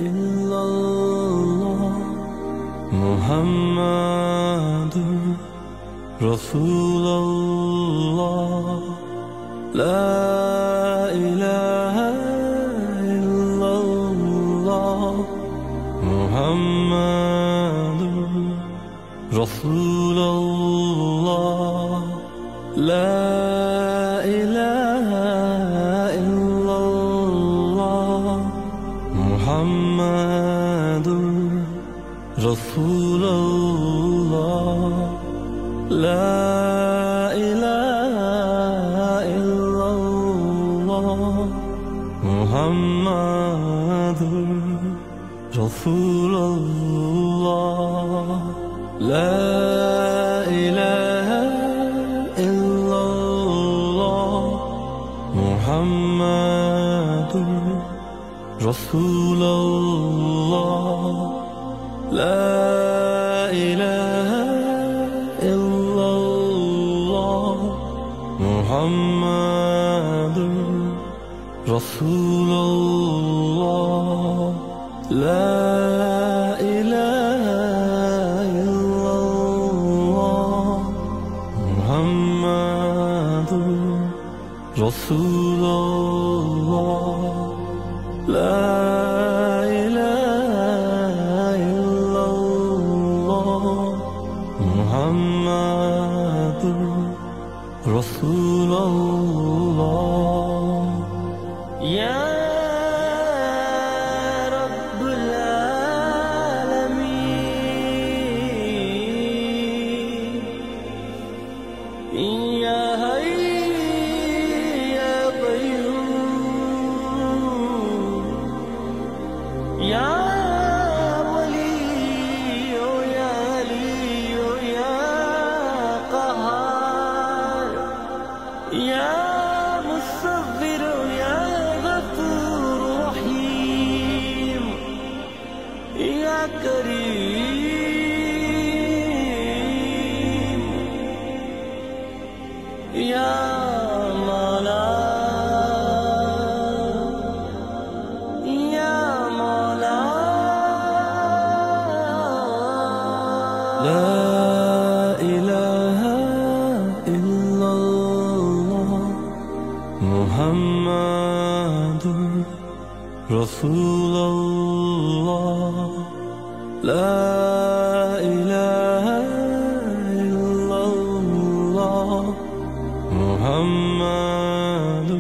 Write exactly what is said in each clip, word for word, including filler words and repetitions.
إلا الله محمد رسول الله لا إله إلا الله محمد رسول الله لا إله إلا الله محمد رسول الله لا إله إلا الله محمد رسول الله لا إله إلا الله محمد رسول الله لا إله إلا الله محمد رسول الله لا إله إلا الله محمد رسول الله لا إله إلا الله محمد رسول الله يا رب العالمين يا حي يا قيوم يا ولي يا علي يا قهار يا مصبر يا غفور رحيم يا كريم يا مولا يا مولا لا إله إلا الله محمد رسول الله لا إله إلا الله محمد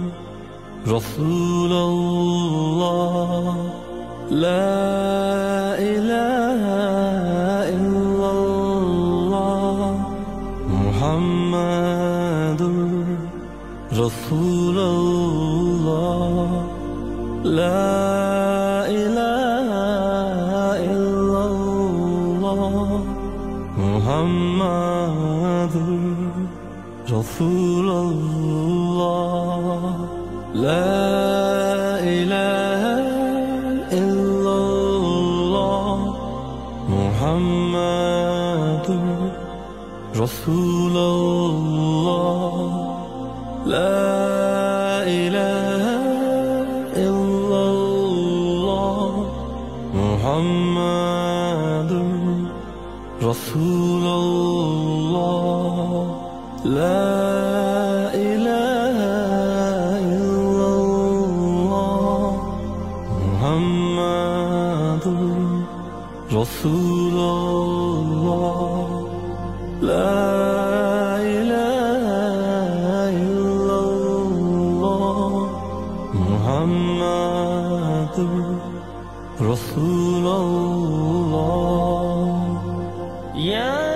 رسول الله لا إله إلا الله محمد رسول الله لا إله إلا الله محمد رسول الله لا إله إلا الله محمد رسول الله لا إله إلا الله محمد رسول الله لا إله إلا الله محمد رسول الله لا إله إلا الله محمد رسول الله يا